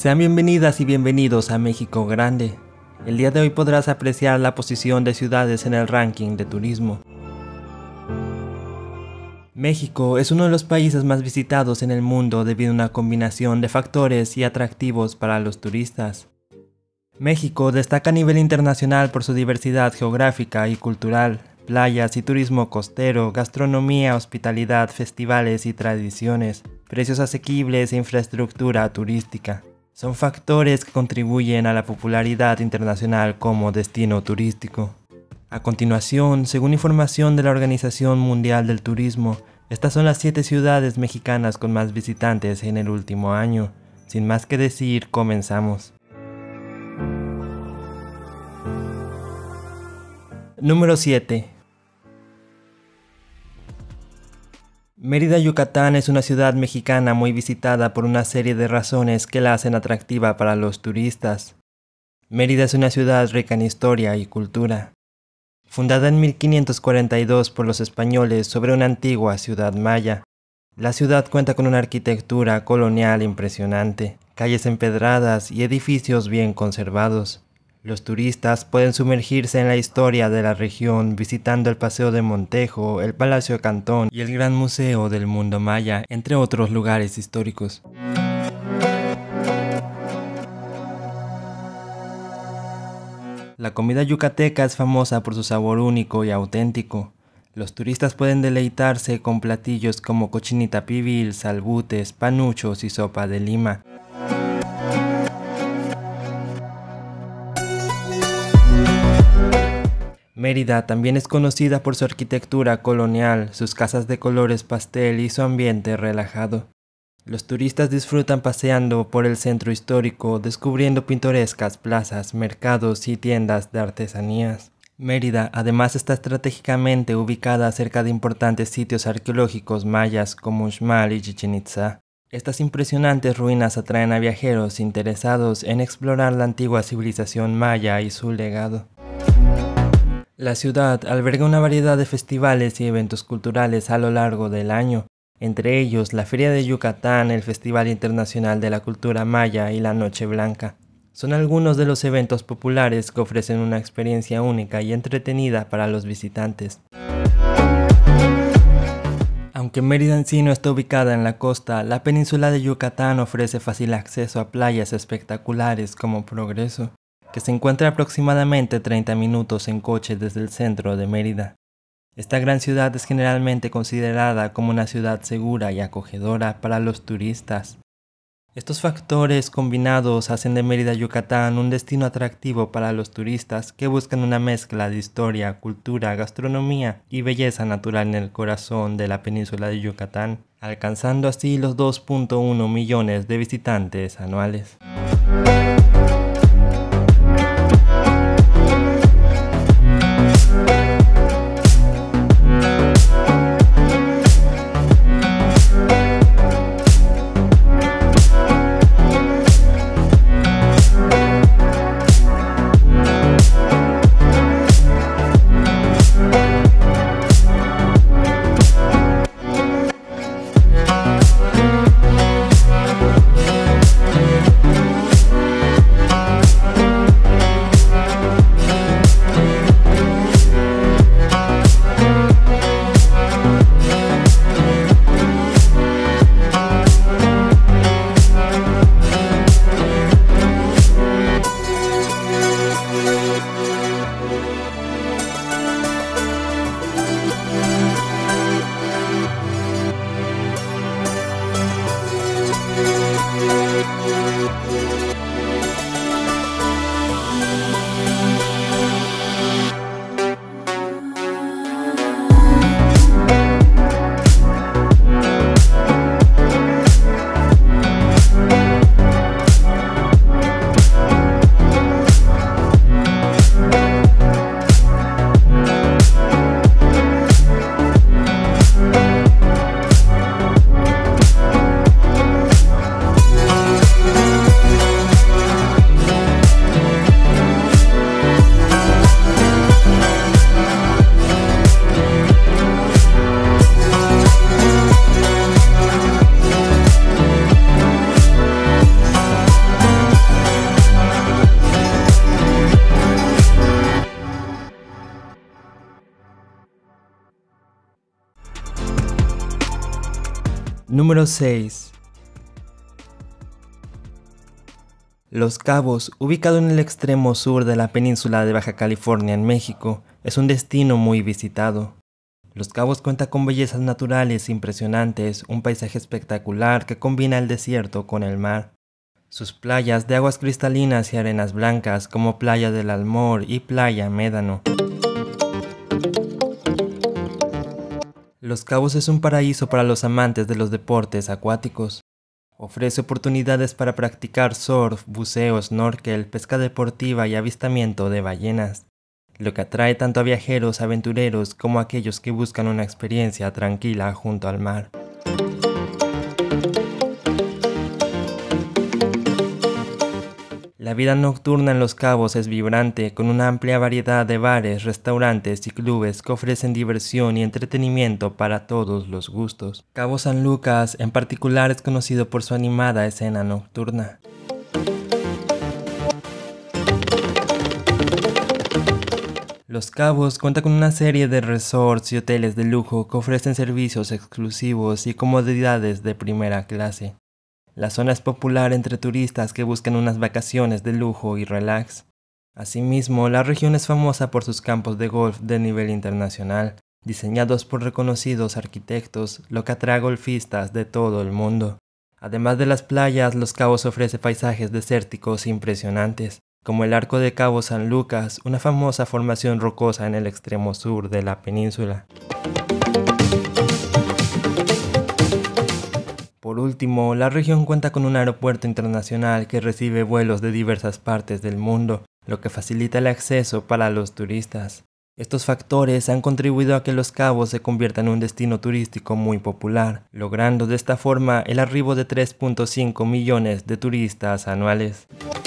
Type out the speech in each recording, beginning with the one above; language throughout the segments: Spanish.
Sean bienvenidas y bienvenidos a México Grande. El día de hoy podrás apreciar la posición de ciudades en el ranking de turismo. México es uno de los países más visitados en el mundo debido a una combinación de factores y atractivos para los turistas. México destaca a nivel internacional por su diversidad geográfica y cultural, playas y turismo costero, gastronomía, hospitalidad, festivales y tradiciones, precios asequibles e infraestructura turística. Son factores que contribuyen a la popularidad internacional como destino turístico. A continuación, según información de la Organización Mundial del Turismo, estas son las 7 ciudades mexicanas con más visitantes en el último año. Sin más que decir, comenzamos. Número 7. Mérida, Yucatán es una ciudad mexicana muy visitada por una serie de razones que la hacen atractiva para los turistas. Mérida es una ciudad rica en historia y cultura. Fundada en 1542 por los españoles sobre una antigua ciudad maya, la ciudad cuenta con una arquitectura colonial impresionante, calles empedradas y edificios bien conservados. Los turistas pueden sumergirse en la historia de la región visitando el Paseo de Montejo, el Palacio de Cantón y el Gran Museo del Mundo Maya, entre otros lugares históricos. La comida yucateca es famosa por su sabor único y auténtico. Los turistas pueden deleitarse con platillos como cochinita pibil, salbutes, panuchos y sopa de lima. Mérida también es conocida por su arquitectura colonial, sus casas de colores pastel y su ambiente relajado. Los turistas disfrutan paseando por el centro histórico, descubriendo pintorescas plazas, mercados y tiendas de artesanías. Mérida además está estratégicamente ubicada cerca de importantes sitios arqueológicos mayas como Uxmal y Chichén Itzá. Estas impresionantes ruinas atraen a viajeros interesados en explorar la antigua civilización maya y su legado. La ciudad alberga una variedad de festivales y eventos culturales a lo largo del año, entre ellos la Feria de Yucatán, el Festival Internacional de la Cultura Maya y la Noche Blanca. Son algunos de los eventos populares que ofrecen una experiencia única y entretenida para los visitantes. Aunque Mérida en sí no está ubicada en la costa, la península de Yucatán ofrece fácil acceso a playas espectaculares como Progreso, que se encuentra aproximadamente 30 minutos en coche desde el centro de Mérida. Esta gran ciudad es generalmente considerada como una ciudad segura y acogedora para los turistas. Estos factores combinados hacen de Mérida, Yucatán, un destino atractivo para los turistas que buscan una mezcla de historia, cultura, gastronomía y belleza natural en el corazón de la península de Yucatán, alcanzando así los 2.1 millones de visitantes anuales. Número 6. Los Cabos, ubicado en el extremo sur de la península de Baja California en México, es un destino muy visitado. Los Cabos cuenta con bellezas naturales impresionantes, un paisaje espectacular que combina el desierto con el mar. Sus playas de aguas cristalinas y arenas blancas como Playa del Almor y Playa Médano. Los Cabos es un paraíso para los amantes de los deportes acuáticos. Ofrece oportunidades para practicar surf, buceo, snorkel, pesca deportiva y avistamiento de ballenas, lo que atrae tanto a viajeros aventureros como a aquellos que buscan una experiencia tranquila junto al mar. La vida nocturna en Los Cabos es vibrante, con una amplia variedad de bares, restaurantes y clubes que ofrecen diversión y entretenimiento para todos los gustos. Cabo San Lucas, en particular, es conocido por su animada escena nocturna. Los Cabos cuenta con una serie de resorts y hoteles de lujo que ofrecen servicios exclusivos y comodidades de primera clase. La zona es popular entre turistas que buscan unas vacaciones de lujo y relax. Asimismo, la región es famosa por sus campos de golf de nivel internacional, diseñados por reconocidos arquitectos, lo que atrae a golfistas de todo el mundo. Además de las playas, Los Cabos ofrece paisajes desérticos impresionantes, como el Arco de Cabo San Lucas, una famosa formación rocosa en el extremo sur de la península. Por último, la región cuenta con un aeropuerto internacional que recibe vuelos de diversas partes del mundo, lo que facilita el acceso para los turistas. Estos factores han contribuido a que Los Cabos se convierta en un destino turístico muy popular, logrando de esta forma el arribo de 3.5 millones de turistas anuales.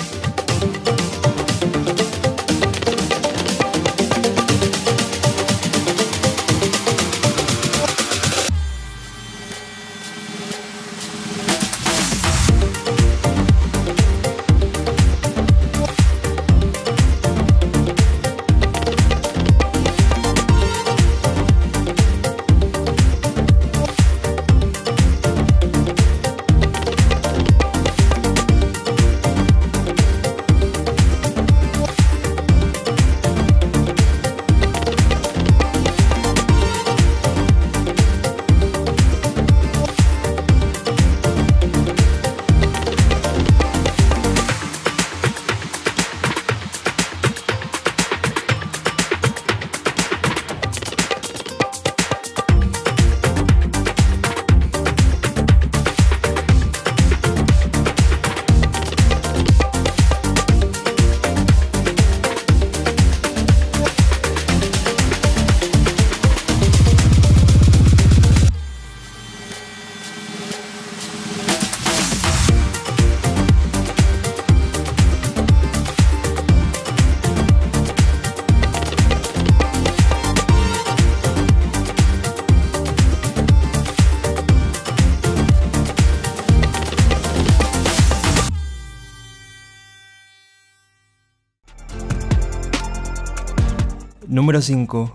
Número 5.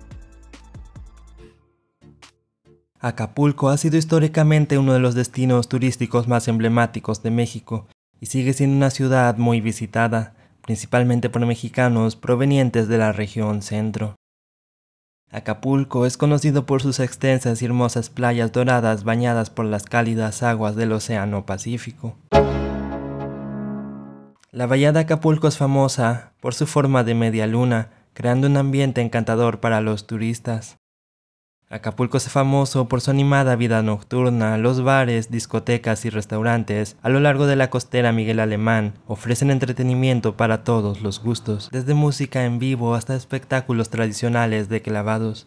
Acapulco ha sido históricamente uno de los destinos turísticos más emblemáticos de México y sigue siendo una ciudad muy visitada, principalmente por mexicanos provenientes de la región centro. Acapulco es conocido por sus extensas y hermosas playas doradas bañadas por las cálidas aguas del Océano Pacífico. La bahía de Acapulco es famosa por su forma de media luna, creando un ambiente encantador para los turistas. Acapulco es famoso por su animada vida nocturna. Los bares, discotecas y restaurantes a lo largo de la costera Miguel Alemán ofrecen entretenimiento para todos los gustos, desde música en vivo hasta espectáculos tradicionales de clavados.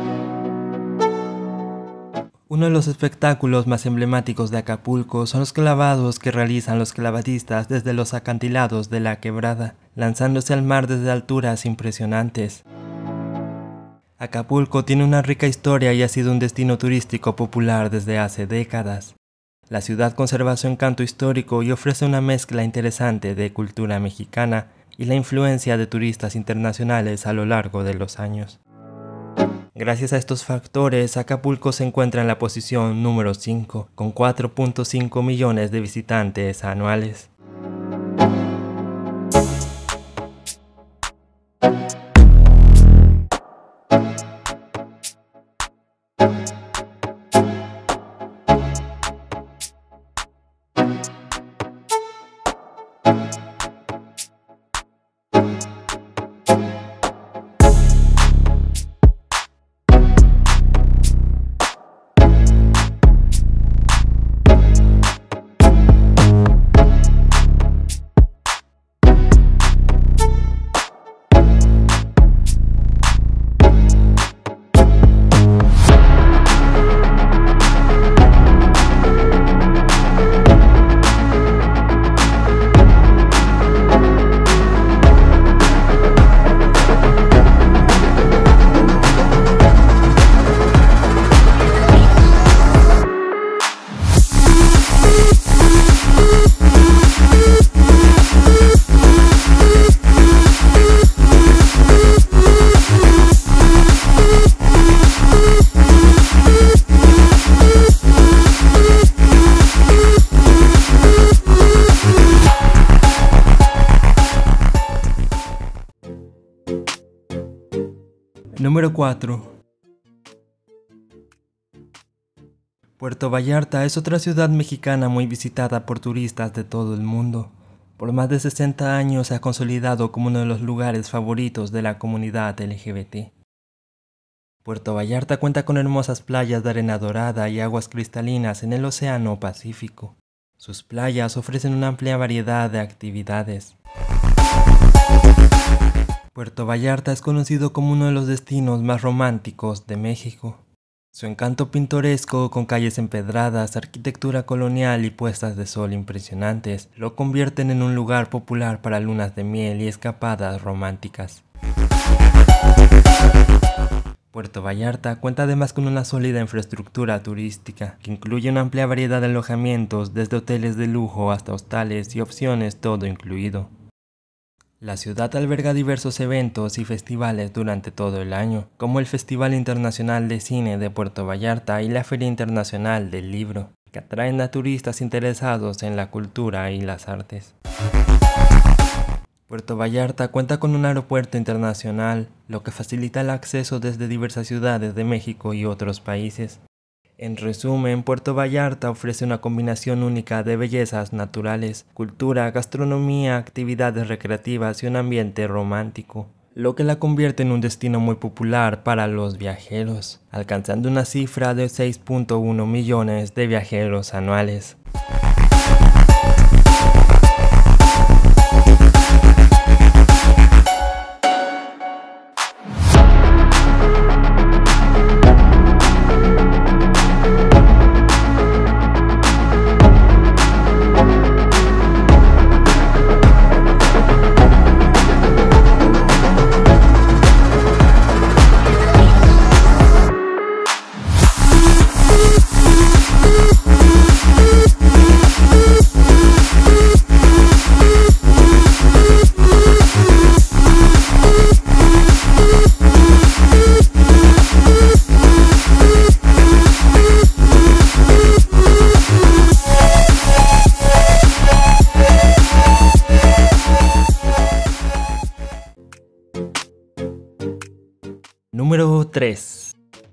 Uno de los espectáculos más emblemáticos de Acapulco son los clavados que realizan los clavadistas desde los acantilados de la quebrada, lanzándose al mar desde alturas impresionantes. Acapulco tiene una rica historia y ha sido un destino turístico popular desde hace décadas. La ciudad conserva su encanto histórico y ofrece una mezcla interesante de cultura mexicana y la influencia de turistas internacionales a lo largo de los años. Gracias a estos factores, Acapulco se encuentra en la posición número 5, con 4.5 millones de visitantes anuales. Número 4. Puerto Vallarta es otra ciudad mexicana muy visitada por turistas de todo el mundo. Por más de 60 años se ha consolidado como uno de los lugares favoritos de la comunidad LGBT. Puerto Vallarta cuenta con hermosas playas de arena dorada y aguas cristalinas en el Océano Pacífico. Sus playas ofrecen una amplia variedad de actividades. Puerto Vallarta es conocido como uno de los destinos más románticos de México. Su encanto pintoresco, con calles empedradas, arquitectura colonial y puestas de sol impresionantes, lo convierten en un lugar popular para lunas de miel y escapadas románticas. Puerto Vallarta cuenta además con una sólida infraestructura turística, que incluye una amplia variedad de alojamientos, desde hoteles de lujo hasta hostales y opciones todo incluido. La ciudad alberga diversos eventos y festivales durante todo el año, como el Festival Internacional de Cine de Puerto Vallarta y la Feria Internacional del Libro, que atraen a turistas interesados en la cultura y las artes. Puerto Vallarta cuenta con un aeropuerto internacional, lo que facilita el acceso desde diversas ciudades de México y otros países. En resumen, Puerto Vallarta ofrece una combinación única de bellezas naturales, cultura, gastronomía, actividades recreativas y un ambiente romántico, lo que la convierte en un destino muy popular para los viajeros, alcanzando una cifra de 6.1 millones de viajeros anuales. Número 3.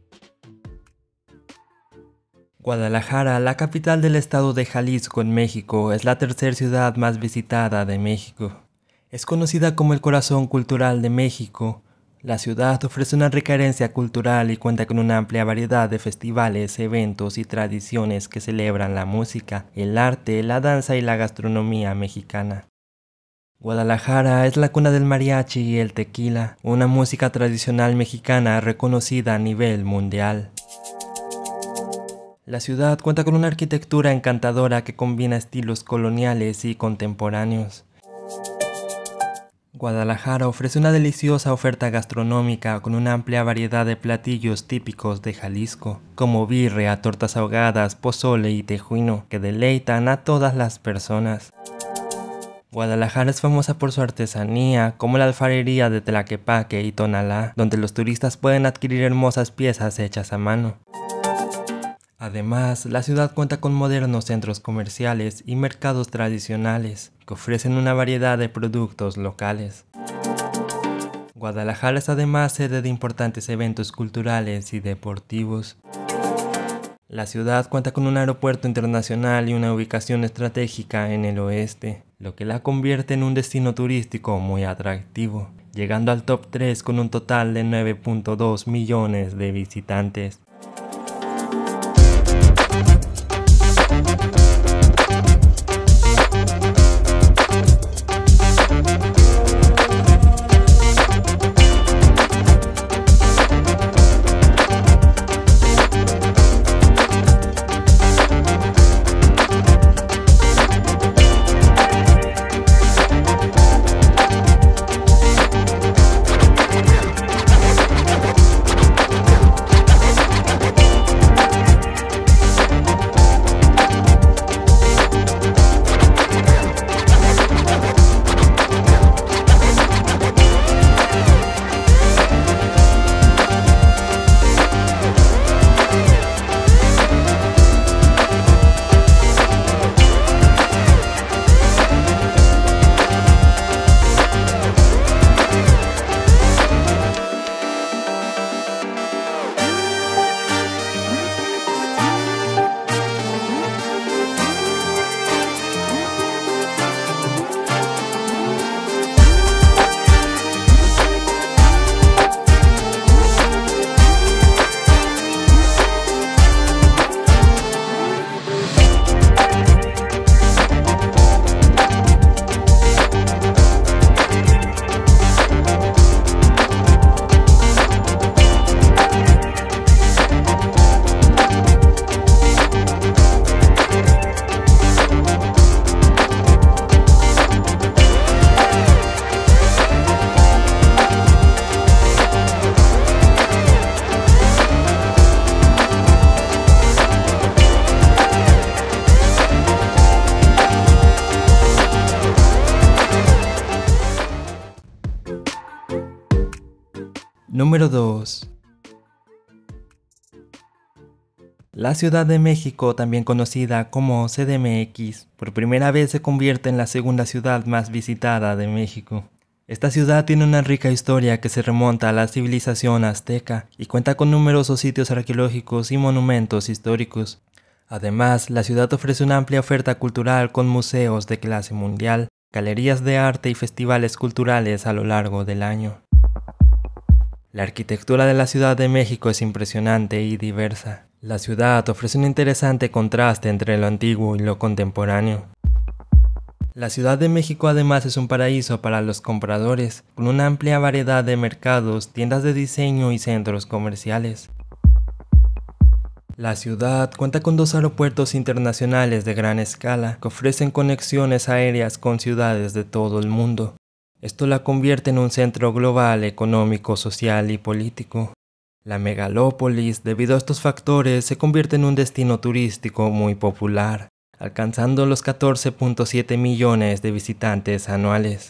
Guadalajara, la capital del estado de Jalisco en México, es la tercera ciudad más visitada de México. Es conocida como el corazón cultural de México. La ciudad ofrece una rica herencia cultural y cuenta con una amplia variedad de festivales, eventos y tradiciones que celebran la música, el arte, la danza y la gastronomía mexicana. Guadalajara es la cuna del mariachi y el tequila, una música tradicional mexicana reconocida a nivel mundial. La ciudad cuenta con una arquitectura encantadora que combina estilos coloniales y contemporáneos. Guadalajara ofrece una deliciosa oferta gastronómica con una amplia variedad de platillos típicos de Jalisco, como birria, tortas ahogadas, pozole y tejuino, que deleitan a todas las personas. Guadalajara es famosa por su artesanía, como la alfarería de Tlaquepaque y Tonalá, donde los turistas pueden adquirir hermosas piezas hechas a mano. Además, la ciudad cuenta con modernos centros comerciales y mercados tradicionales, que ofrecen una variedad de productos locales. Guadalajara es además sede de importantes eventos culturales y deportivos. La ciudad cuenta con un aeropuerto internacional y una ubicación estratégica en el oeste, lo que la convierte en un destino turístico muy atractivo, llegando al top 3 con un total de 9.2 millones de visitantes. Número 2. La Ciudad de México, también conocida como CDMX, por primera vez se convierte en la segunda ciudad más visitada de México. Esta ciudad tiene una rica historia que se remonta a la civilización azteca y cuenta con numerosos sitios arqueológicos y monumentos históricos. Además, la ciudad ofrece una amplia oferta cultural con museos de clase mundial, galerías de arte y festivales culturales a lo largo del año. La arquitectura de la Ciudad de México es impresionante y diversa. La ciudad ofrece un interesante contraste entre lo antiguo y lo contemporáneo. La Ciudad de México además es un paraíso para los compradores, con una amplia variedad de mercados, tiendas de diseño y centros comerciales. La ciudad cuenta con 2 aeropuertos internacionales de gran escala que ofrecen conexiones aéreas con ciudades de todo el mundo. Esto la convierte en un centro global, económico, social y político. La megalópolis, debido a estos factores, se convierte en un destino turístico muy popular, alcanzando los 14.7 millones de visitantes anuales.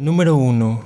Número 1.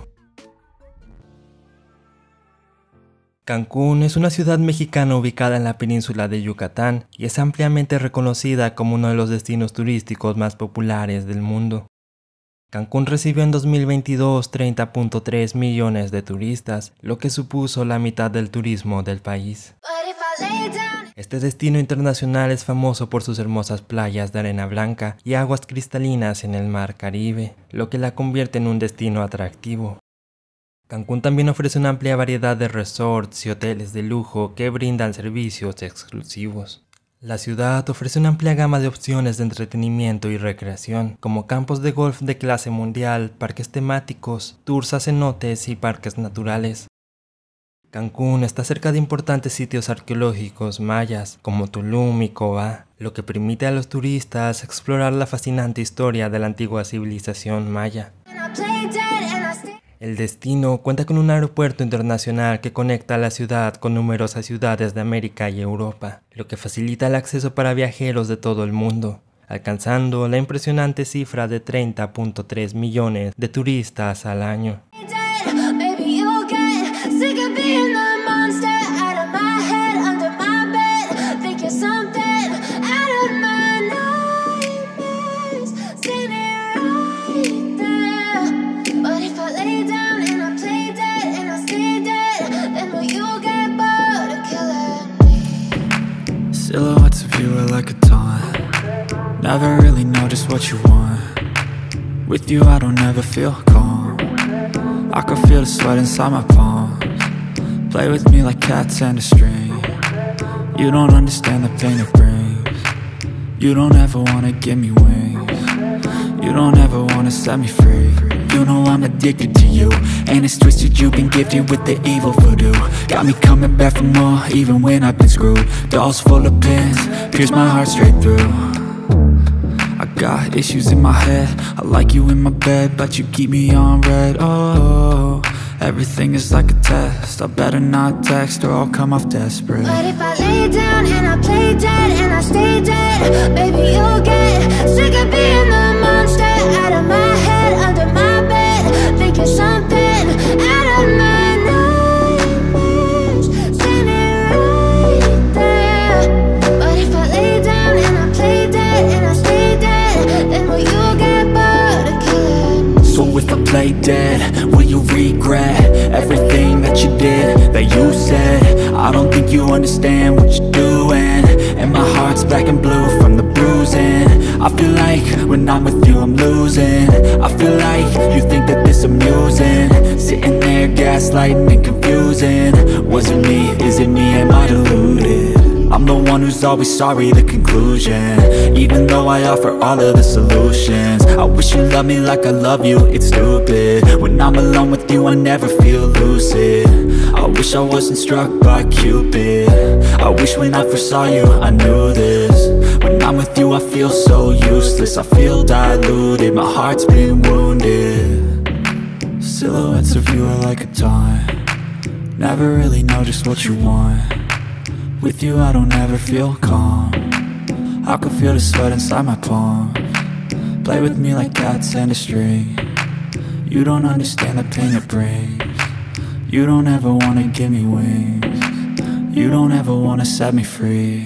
Cancún es una ciudad mexicana ubicada en la península de Yucatán y es ampliamente reconocida como uno de los destinos turísticos más populares del mundo. Cancún recibió en 2022 30.3 millones de turistas, lo que supuso la mitad del turismo del país. Este destino internacional es famoso por sus hermosas playas de arena blanca y aguas cristalinas en el mar Caribe, lo que la convierte en un destino atractivo. Cancún también ofrece una amplia variedad de resorts y hoteles de lujo que brindan servicios exclusivos. La ciudad ofrece una amplia gama de opciones de entretenimiento y recreación, como campos de golf de clase mundial, parques temáticos, tours a cenotes y parques naturales. Cancún está cerca de importantes sitios arqueológicos mayas, como Tulum y Cobá, lo que permite a los turistas explorar la fascinante historia de la antigua civilización maya. El destino cuenta con un aeropuerto internacional que conecta a la ciudad con numerosas ciudades de América y Europa, lo que facilita el acceso para viajeros de todo el mundo, alcanzando la impresionante cifra de 30.3 millones de turistas al año. Silhouettes of you are like a taunt. Never really know just what you want. With you I don't ever feel calm. I can feel the sweat inside my palms. Play with me like cats and a string. You don't understand the pain it brings. You don't ever wanna give me wings. You don't ever wanna set me free. You know I'm addicted to you, and it's twisted, you've been gifted with the evil voodoo. Got me coming back for more, even when I've been screwed. Dolls full of pins, pierce my heart straight through. I got issues in my head, I like you in my bed, but you keep me on red. Oh, everything is like a test, I better not text or I'll come off desperate. But if I lay down and I play dead and I stay dead, baby you'll get sick of being the monster out of my head, under my bed, thinking something out of my nightmares, standing right there. But if I lay down and I play dead and I stay dead, then will you get bored of killing me? So if I play dead, will you regret everything that you did, that you said? I don't think you understand what you're doing, and my heart's black and blue from the bruising. I feel like when I'm with you I'm losing. I feel like you think that this amusing, sitting there gaslighting and confusing. Was it me? Is it me? Am I deluded? I'm the one who's always sorry, the conclusion, even though I offer all of the solutions. I wish you loved me like I love you, it's stupid. When I'm alone with you I never feel lucid. I wish I wasn't struck by Cupid. I wish when I first saw you I knew this. When I'm with you I feel so useless, I feel diluted, my heart's been wounded. Silhouettes of you are like a taunt. Never really know just what you want. With you I don't ever feel calm. I can feel the sweat inside my palms. Play with me like cats and a string. You don't understand the pain it brings. You don't ever wanna give me wings. You don't ever wanna set me free.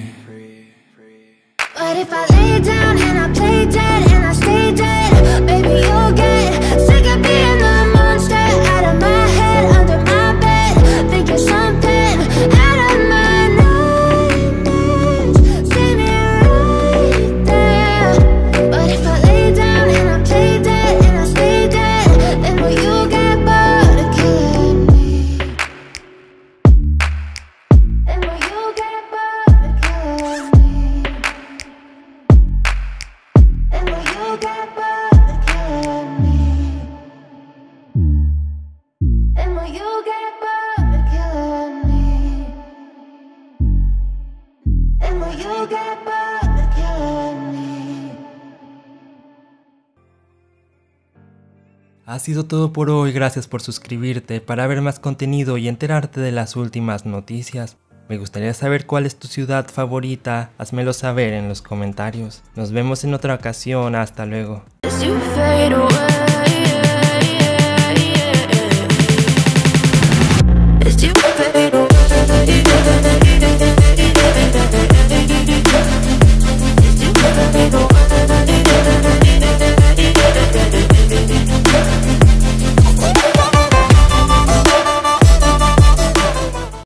But if I lay down and I play dead and I stay dead, baby you'll get sick of being the monster out of my head, under my bed, thinking something out of my nightmares, standing right there. But if I lay down and I play dead and I stay dead, then will you get bored of killing me? Then will you get bored of killing me? And will you get bored of killing me? And will you get bored of killing me? And will you get bored of killing me? Ha sido todo por hoy, gracias por suscribirte para ver más contenido y enterarte de las últimas noticias. Me gustaría saber cuál es tu ciudad favorita, házmelo saber en los comentarios. Nos vemos en otra ocasión, hasta luego. As you fade away, It's you.